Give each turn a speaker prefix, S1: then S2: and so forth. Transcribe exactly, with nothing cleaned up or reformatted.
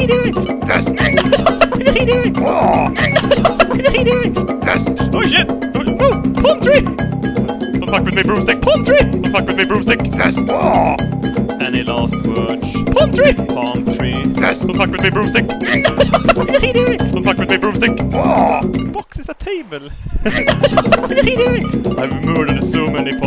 S1: he doing?
S2: Yes.
S1: What is he doing?
S2: Oh.
S1: What is he doing?
S2: Yes.
S1: Oh shit! Oh, palm tree! Don't fuck with me, broomstick! Palm tree! Don't fuck with me, broomstick!
S2: Yes. Oh.
S1: Any last words? Palm tree! Palm tree!
S2: Yes.
S1: Don't fuck with me, broomstick! What is he doing? Don't fuck with me, broomstick!
S2: Oh.
S1: Box is a table!
S3: What is he doing?
S1: I've murdered so many